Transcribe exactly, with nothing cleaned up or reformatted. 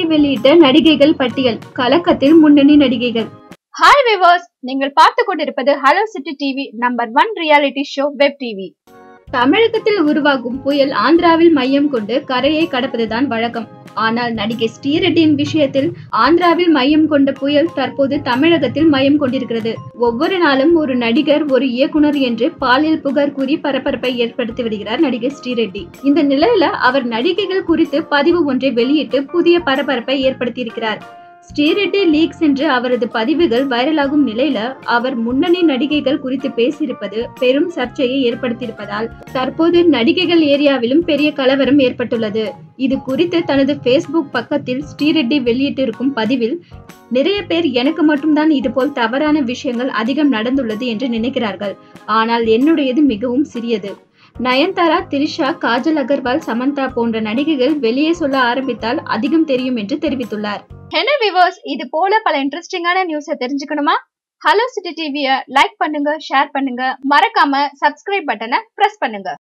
வெளியிட்ட நடிகைகள் பட்டியல். கலக்கத்தில் முன்னணி நடிகைகள். ஹாய் விவர்ஸ், நீங்கள் பார்த்து கொண்டிருப்பது hello city TV, number one reality show web TV. தமிழகத்தில் உருவாகும் புயல் ஆந்திராவில் மையம் கொண்டு கரையை கடப்பதுதான் வழக்கம். ஆனால் நடிகை ஸ்ரீரெட்டியின் விஷயத்தில் ஆந்திராவில் மையம் கொண்ட புயல் தற்போது தமிழகத்தில் மையம் கொண்டிருக்கிறது. ஒவ்வொரு நாளும் ஒரு நடிகர், ஒரு இயக்குனர் என்று பாலியல் புகார் கூறி பரபரப்பை ஏற்படுத்தி வருகிறார் நடிகை ஸ்ரீரெட்டி. இந்த நிலையில அவர் நடிகைகள் குறித்து பதிவு ஒன்றை வெளியிட்டு புதிய பரபரப்பை ஏற்படுத்தியிருக்கிறார். ஸ்ரீரெட்டி லீக்ஸ் என்று அவரது பதிவுகள் வைரலாகும் நிலையில அவர் முன்னணி நடிகைகள் குறித்து பேசியிருப்பது பெரும் சர்ச்சையை ஏற்படுத்தியிருப்பதால் தற்போது நடிகைகள் ஏரியாவிலும் பெரிய கலவரம் ஏற்பட்டுள்ளது. இது குறித்து தனது பேஸ்புக் பக்கத்தில் ஸ்ரீரெட்டி வெளியிட்டிருக்கும் பதிவில், நிறைய பேர் எனக்கு மட்டும்தான் இதுபோல் தவறான விஷயங்கள் அதிகம் நடந்துள்ளது என்று நினைக்கிறார்கள். ஆனால் என்னுடையது மிகவும் சிறியது. நயன்தாரா, திரிஷா, காஜல் அகர்வால், சமந்தா போன்ற நடிகைகள் வெளியே சொல்ல ஆரம்பித்தால் அதிகம் தெரியும் என்று தெரிவித்துள்ளார். என்ன விவர்ஸ், இது போல பல இன்ட்ரெஸ்டிங்கான நியூஸை தெரிஞ்சுக்கணுமா? ஹலோ சிட்டி டிவியை லைக் பண்ணுங்க, ஷேர் பண்ணுங்க, மறக்காம சப்ஸ்கிரைப் பட்டனை பிரஸ் பண்ணுங்க.